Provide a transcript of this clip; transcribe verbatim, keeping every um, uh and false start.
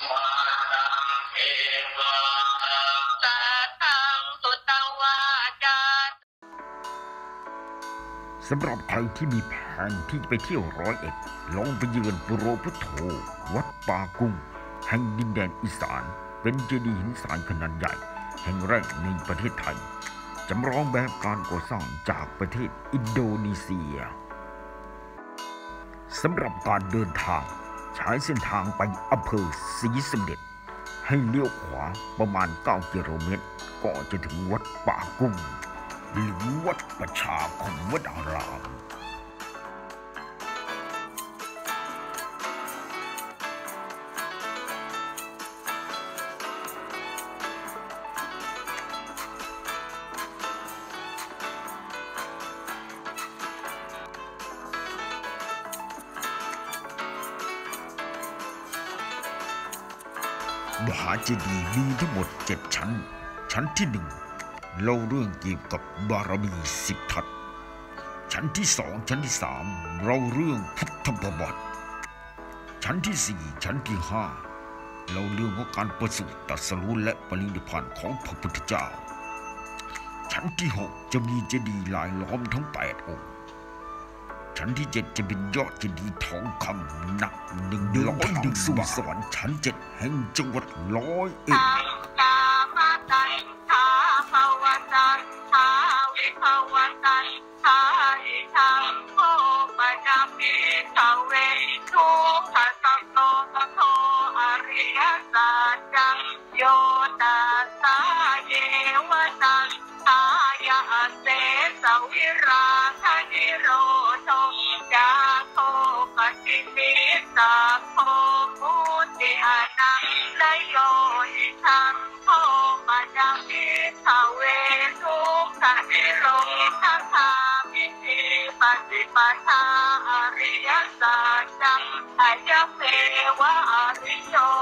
สำหรับใครที่มีแผนที่จะไปเที่ยวร้อยเอ็ดลองไปเยือนปุโรพุทโธวัดป่ากุ้งแห่งดินแดนอีสานเป็นเจดีย์หินทรายขนาดใหญ่แห่งแรกในประเทศไทยจำลองแบบการก่อสร้างจากประเทศอินโดนีเซียสำหรับการเดินทางใช้เส้นทางไปอำเภอศรีสมเด็จให้เลี้ยวขวาประมาณเก้ากิโลเมตรก็จะถึงวัดป่ากุ้งหรือวัดประชาคมวนารามมหาเจดีย์มีทั้งหมดเจ็ดชั้นชั้นที่หนึ่งเล่าเรื่องเกี่ยวกับบารมีสิบทัศชั้นที่สองชั้นที่สามเล่าเรื่องพุทธประวัติชั้นที่สี่ชั้นที่ห้าเล่าเรื่องของการประสูติตรัสรู้และปรินิพพานของพระพุทธเจ้าชั้นที่หกจะมีเจดีย์ลายล้อมทั้งแปดองค์ชั้นที่เจ็ดจะเป็นยอดเจดีย์ทองคำหนักหนึ่งร้อยดึงสู่สวรรค์ชั้นเจ็ดแห่งจังหวัดร้อยเอ็ดโยตัสสะเยวตัสสะยะเสสวิราคนิโรธจาโคปฏิปิสัพโพมุติอนังนโยหิทังโพปัจจมิทเวทุกขนิโรธคามิติปฏิปทาอริยสัจจังอายะเมวะอริโย